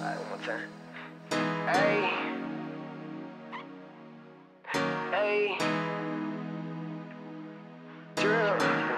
Alright, one more time. Hey. Hey. Drill.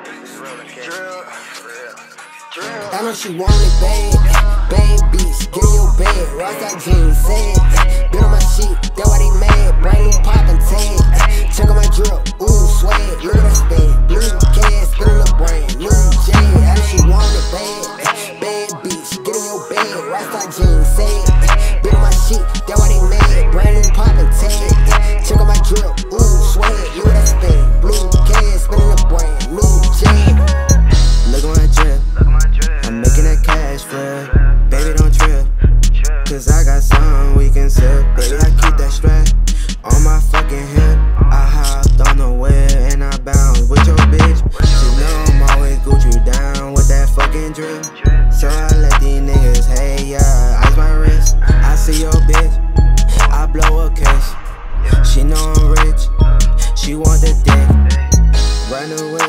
I know she want it bad, bad bitch, get in your bed, Rockstar jeans, sad, been on my shit, that why they mad, brand new poppin' tag, check on my drip, ooh, swag, look at that spin, blue cash, spin on the brand, new J, I know she want it bad, bad bitch, get in your bed, Rockstar jeans, sad, been on my shit, that why they mad, brand new poppin' tag, check on my drip, ooh, swag, look at that spin, blue cash, spin on the brand, new J. Look at my drip, I'm making that cash flip. Baby, don't trip, cause I got something we can sip. Baby, I keep that strap on my fucking hip. I hopped on the wheel and I bounce with your bitch. She know I'm always Gucci down with that fucking drip. So I let these niggas, hey, yeah, ice my wrist. I see your bitch, I blow a kiss. She know I'm rich, she want the dick. Run away,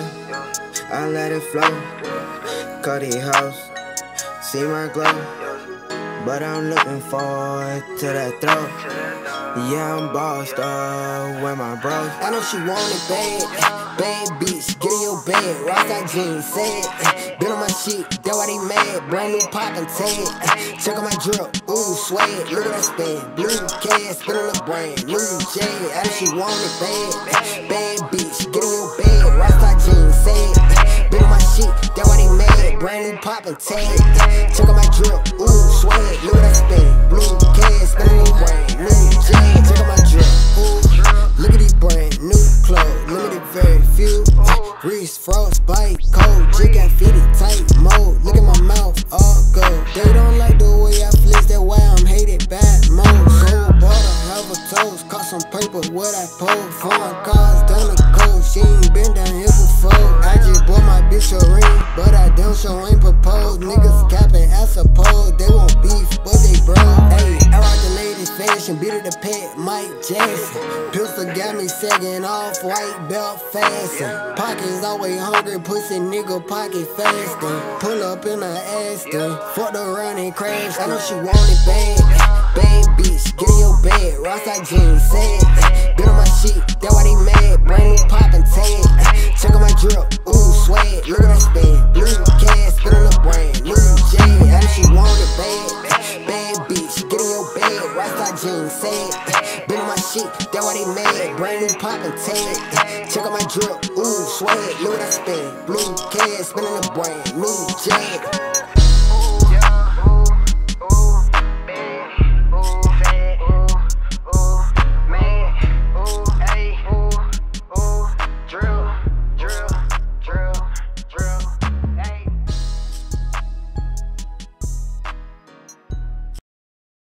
I let it flow. Cuddy house, see my glow, but I'm looking forward to that throw. Yeah, I'm bossed up with my bros. I know she want it bad, bad bitch, get in your bed, Rockstar jeans, sad, been on my shit, that why they mad, brand new poppin' tag, check on my drip, ooh, swag, look at that spin, blue cash, spin on the brand, new J, I know she want it bad, bad bitch, get in your bed, Rockstar jeans, sad, been on my shit, that why they mad, brand new poppin' tag, check on my drip, ooh, swag, look at that spin, blue cash, spin on the brand, new J, check on my drip, ooh, look at these brand new clothes, limited very few, Reese, frostbite, cold, jig got fitted tight mode, look at my mouth, all gold, they don't like the way I flex, that's why I'm hated by most, gold butter, have a toast, caught some paper, what I post, foreign cars, Domico, she ain't been down here before, I just bought my bitch a ring, but I don't show ain't proposed, niggas capping, I suppose, they want beef, but they bro, ayy, I rock the latest fashion, beat it the pet, Mike Jackson, pistol got me sagging off, white belt fasten, pockets always hungry, pussy nigga pocket fasting, pull up in a Aston, fucked around and crash, I know she want it bad, bad bitch, get in your bed, Rockstar jeans, sad, been on my shit, that why they mad, brand new poppin' tag, check on my drip, ooh, swag, look at that spin, blue cash, spin on the brand, new J, I know she want it bad, bad bitch, get in your bed, Rockstar jeans, sad, been on my shit, that why they mad, brand new poppin' tag, check on my drip, ooh, swag, look at that spin, blue cash, spin on the brand, new J.